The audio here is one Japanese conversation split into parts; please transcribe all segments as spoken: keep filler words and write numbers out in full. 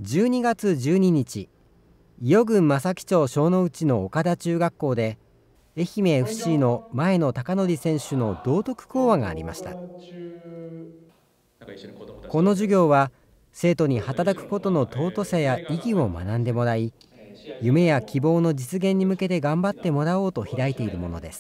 じゅうにがつじゅうににち、伊予郡正木町小野内の岡田中学校で愛媛 エフシー の前野貴則選手の道徳講話がありました。この授業は生徒に働くことの尊さや意義を学んでもらい、夢や希望の実現に向けて頑張ってもらおうと開いているものです。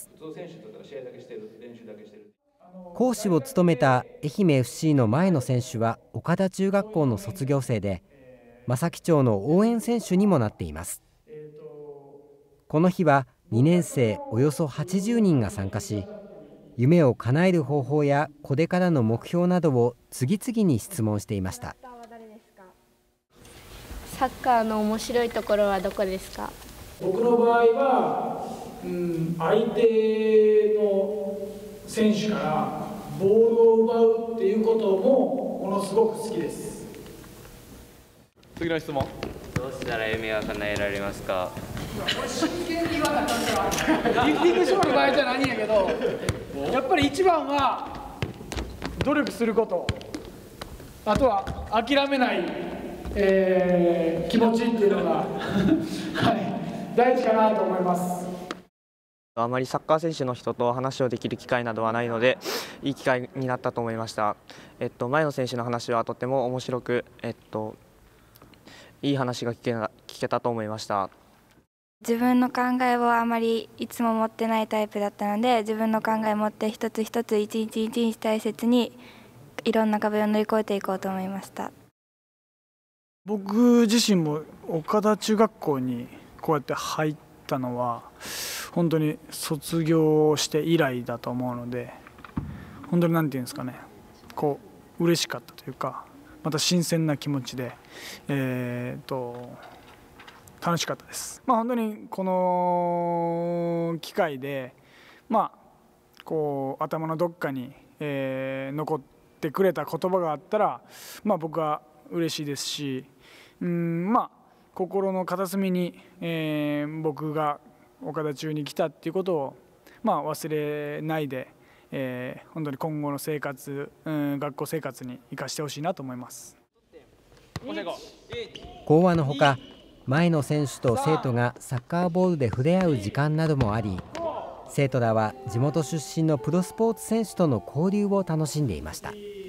講師を務めた愛媛 エフシー の前野選手は岡田中学校の卒業生で、正木町の応援選手にもなっています。この日はにねんせいおよそはちじゅうにんが参加し、夢を叶える方法やこれからの目標などを次々に質問していました。 サッカーの面白いところはどこですか？ 僕の場合は、うん、相手の選手からボールを奪うっていうこともものすごく好きです。 次の質問。 どうしたら夢が叶えられますか？ 真剣に言わなかったらリフティングショーの場合じゃないんやけど、やっぱり一番は努力すること、あとは諦めない、えー、気持ちっていうのが、はい、大事かなと思います。 あまりサッカー選手の人と話をできる機会などはないので、いい機会になったと思いました。えっと、前野選手の話はとても面白く、えっと、いい話が聞けな、聞けたと思いました。 自分の考えをあまりいつも持ってないタイプだったので、自分の考えを持って一つ一つ一日一日大切にいろんな壁を乗り越えていこうと思いました。 僕自身も岡田中学校にこうやって入ったのは本当に卒業して以来だと思うので、本当に何て言うんですかね、こう嬉しかったというか、また新鮮な気持ちで、えー、と楽しかったです。まあ、本当にこの機会で、まあ、こう頭のどっかに、えー、残ってくれた言葉があったら、まあ、僕は嬉しいですし、うん、まあ、心の片隅に、えー、僕が岡田中に来たっていうことを、まあ、忘れないで、えー、本当に今後の生活、うん、学校生活に生かしてほしいなと思います。 講話のほか、前野選手と生徒がサッカーボールで触れ合う時間などもあり、生徒らは地元出身のプロスポーツ選手との交流を楽しんでいました。